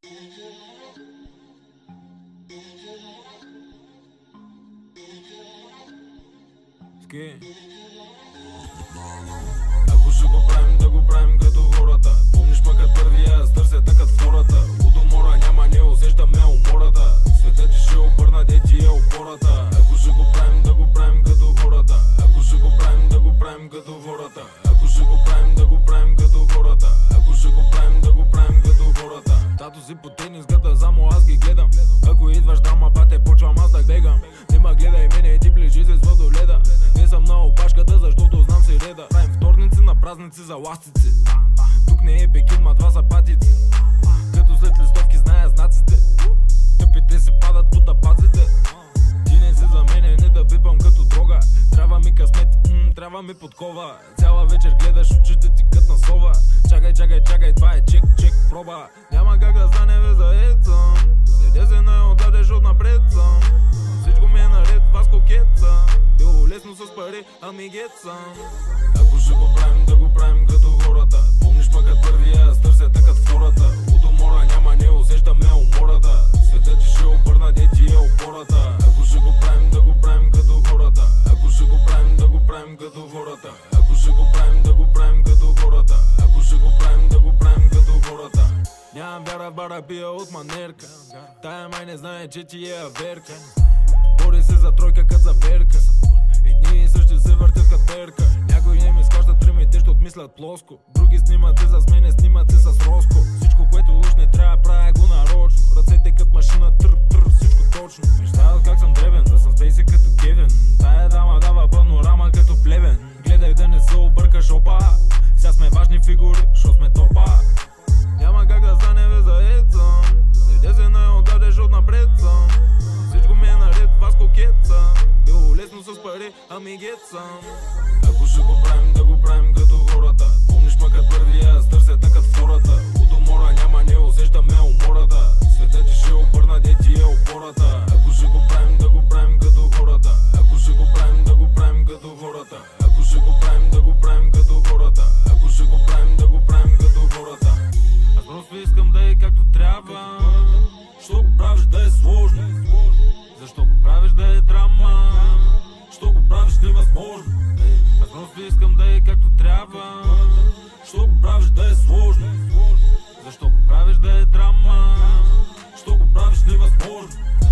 Ако ще го правим, да го правим като хората. Помниш ма като първия, аз търся такът втората. От умора няма, не усещаме умората. Светът ти ще обърна, де ти е опората. Ако ще го правим, да го правим като хората. Ако ще го правим, да го правим като хората. Ако ще го правим, да го правим като хората. Ако ще го правим, да го правим като хората. Тато си по тениската, само аз ги гледам. Ако идваш дама, бате, почвам аз да гледам. Нема гледай мене и ти ближи се с водоледа. Не съм на опашката, защото знам си реда. Правим вторници на празници за ластици. Тук не е Пекин, ма това са патици. Като след листовки зная знаците. Тъпите си падат по тапаците. Ти не си за мене, не да пипам като дрога. Трябва ми късмет, трябва ми подкова. Цяла вечер гледаш очите ти кът на сова. Чакай, чакай, чакай, това е чек, чек, проба. Няма как да стане бе заед съм. Седя се на отдадеш отнапред съм. Всичко ми е наред, вас кокет съм. Било лесно с пари, ами гет съм. Ако ще го правим, да го правим като хората. Помниш ма като първия, аз търся такът втората. От умора няма, не усещаме умората. Светът ти ще обърна, де ти е опората. Ако ще го правим, да го правим като хората. Ако ще го правим, да го правим като хората. Ако ще го правим, да го правим като хората. Ако ще го правим, да го правим като хората. Нямам вяра в бара, пия от манерка. Тая май не знае, че ти е аверка. Бори се за тройка, кът за верка. Едни и същи се въртят като перка. Някои не ми схващат римите, ще отмислят плоско. Други снимат се с мене, снимат се с Роско. Всичко, което уж не трябва, правя го нарочно. Ръцете кът машина, тър, всичко точно. Мечтават как съм древен, да съм спейси като Кевин. Тая дама дава панорама като плевен. Гледай да не се объркаш, опа. Сега сме важни фигури, шо сме топа. Няма как да стане бе заед съм. Седя се на отдадеш отнапред съм. Всичко ми е наред, вас кокет съм. Било лесно с пари, ами гет съм. Ако ще го правим, да го правим като хората. Помниш ма като първия, аз търся такът втората. От умора няма, не усещаме умората. Светът ти ще обърна, де ти е опората. Ако ще го правим, да го правим като хората. Ако ще го правим, да го правим като хората. Ако ще го правим, да го правим като хората. Ако ще го правим, да го правим като хората. Аз просто искам да е както трябва. Що го правиш да е сложно? Защо го правиш да е драма? Що го правиш невъзможно? Аз просто искам да е както трябва. Що го правиш да е сложно? Защо го правиш да е драма? Що го правиш невъзможно?